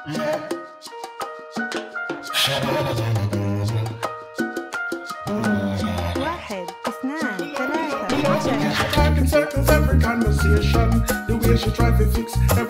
واحد اثنان ثلاثة Talking circles every conversation. The way she try to fix